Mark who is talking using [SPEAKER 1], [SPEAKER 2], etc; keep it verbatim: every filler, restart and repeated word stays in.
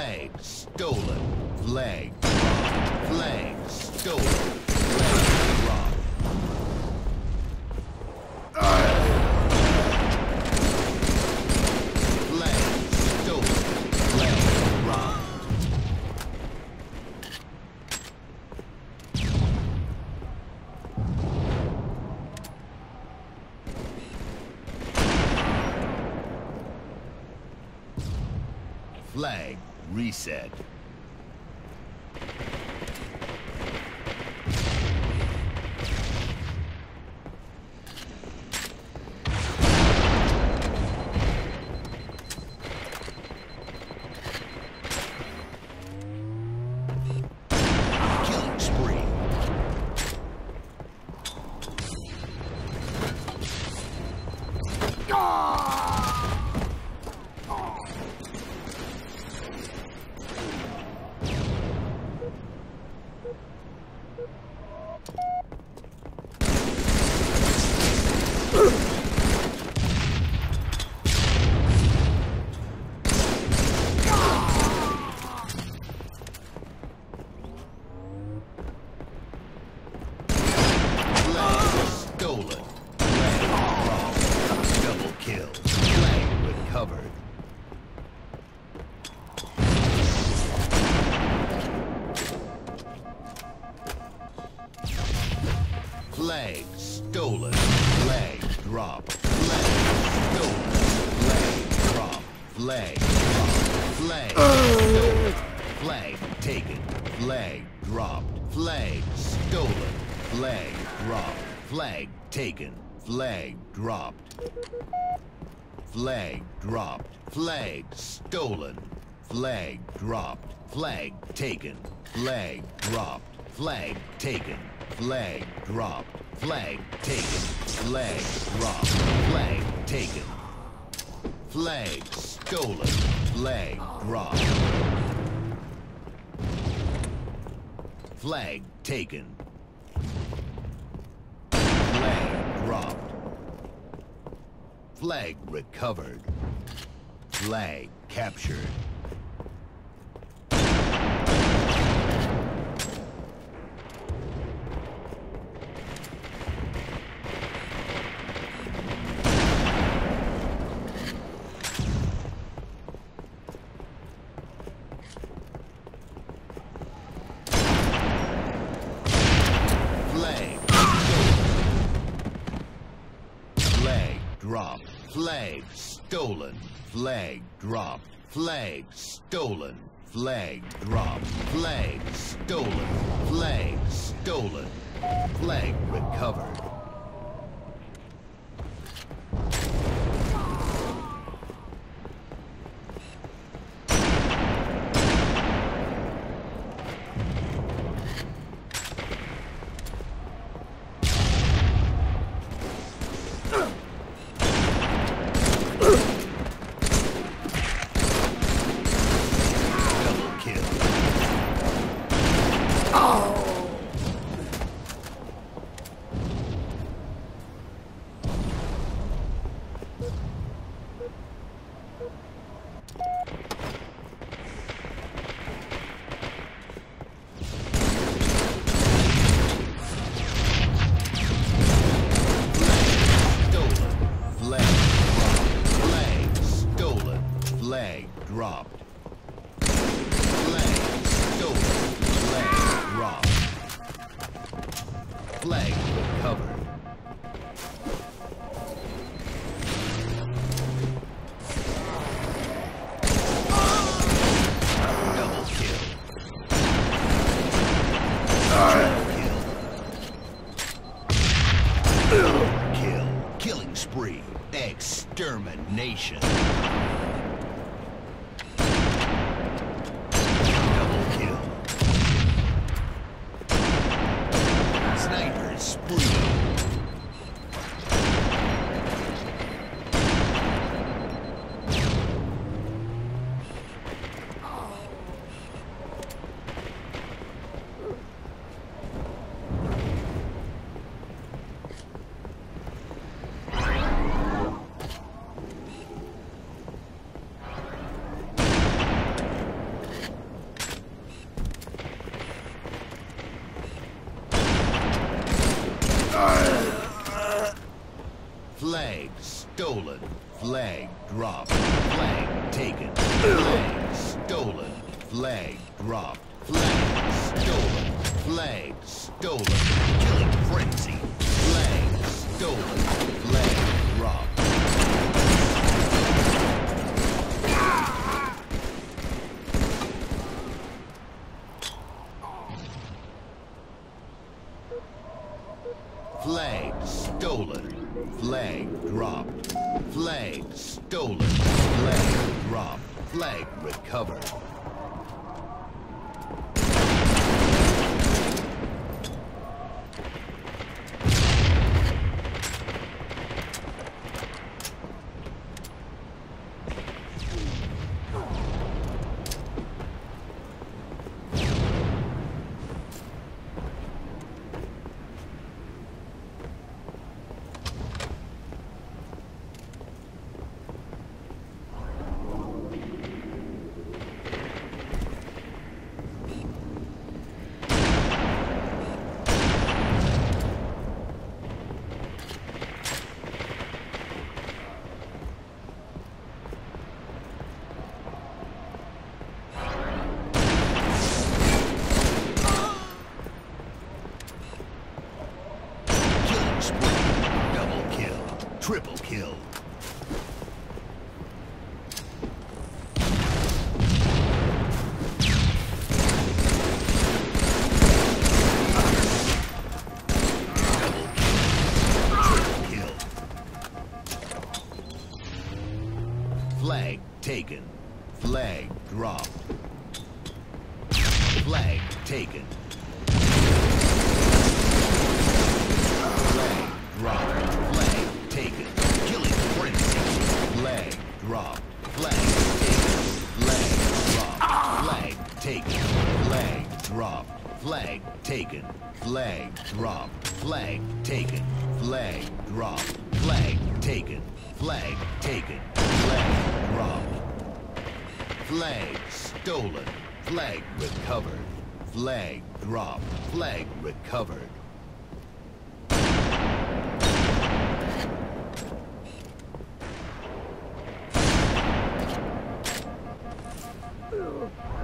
[SPEAKER 1] Flag stolen. Flag dropped. Flag stolen. Flag dropped. Flag stolen. Flag dropped. Flag reset. Killing spree. Flag stolen. Flag drop. Flag stolen. Flag drop. Flag drop. Flag stolen. Flag taken. Flag dropped. Flag stolen. Flag dropped. Flag taken. Flag dropped. Flag dropped. Flag stolen. Flag dropped. Flag taken. Flag dropped. Flag taken. Flag dropped. Flag taken. Flag dropped. Flag taken. Flag stolen. Flag dropped. Flag taken. Flag dropped. Flag recovered. Flag captured. Dropped. Flag stolen. Flag dropped. Flag stolen. Flag dropped. Flag stolen. Flag stolen. Flag recovered. Flag dropped. Flag stolen. Flag dropped. Flag recovered. Double kill. Triple kill. Triple kill. Killing spree. Extermination. Flag stolen. Flag dropped. Flag taken. Flag stolen. Flag dropped. Flag stolen. Flag stolen. Killing frenzy. Flag stolen. Flag dropped. Flag stolen. Flag dropped. Flag stolen. Flag dropped. Flag recovered. Triple kill. Flag taken. Flag dropped. Flag taken. Flag dropped. Flag taken. Killing frenzy. Flag dropped. Flag taken. Flag dropped. Flag taken. Flag dropped. Flag taken. Flag dropped. Flag taken. Flag taken. Flag dropped. Flag stolen. Flag recovered. Flag dropped. Flag recovered.
[SPEAKER 2] Ugh.